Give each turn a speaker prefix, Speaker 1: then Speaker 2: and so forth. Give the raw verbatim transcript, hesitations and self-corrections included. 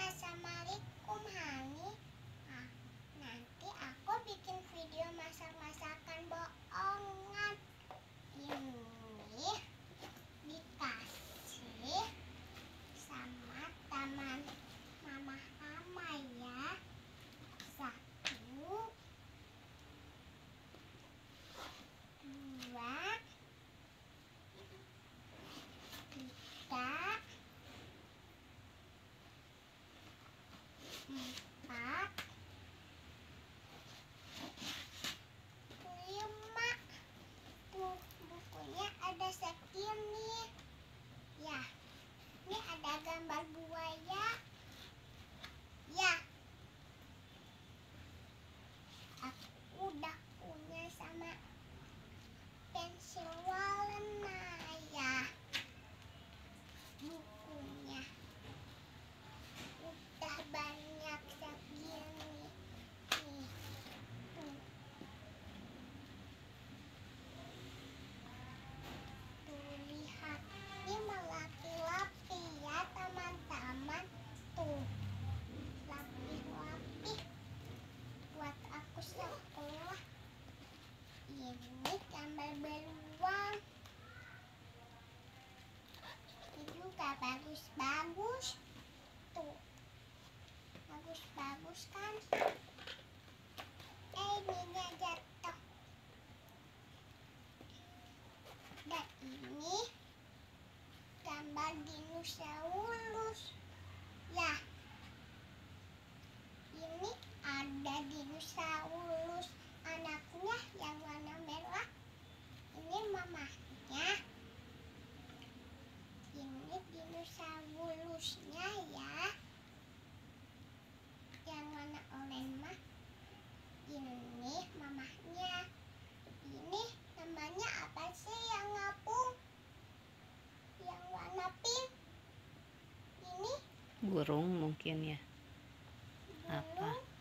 Speaker 1: Assalamualaikum Hani. Nah, nanti aku bikin video masak-masakan bohongan. Ini dikasih sama teman mama-mama ya. Satu, dua, tiga, empat, lima. Tuh, bukunya ada segini. Ya, ini ada gambar buaya. Ya, aku udah punya sama pensil warna ya. Bukunya udah banyak segini. Nih, tuh. Tuh, lihat. Ini melapih-lapih ya teman-teman. Tuh, lapih-lapih buat aku sekolah. Ini gambar beruang. Ini juga bagus-bagus. Tuh, bagus-bagus kan? Eh, ininya jatuh. Dan ini gambar dinosaurus. Ya, ini ada dinosaurus anaknya yang warna merah. Ini mamahnya. Ini dinosaurusnya ya, yang warna oranye mah. Ini mamahnya. Ini namanya apa sih yang ngapung? Yang warna pink. Ini
Speaker 2: Burung mungkin ya.
Speaker 1: burung.
Speaker 2: Apa?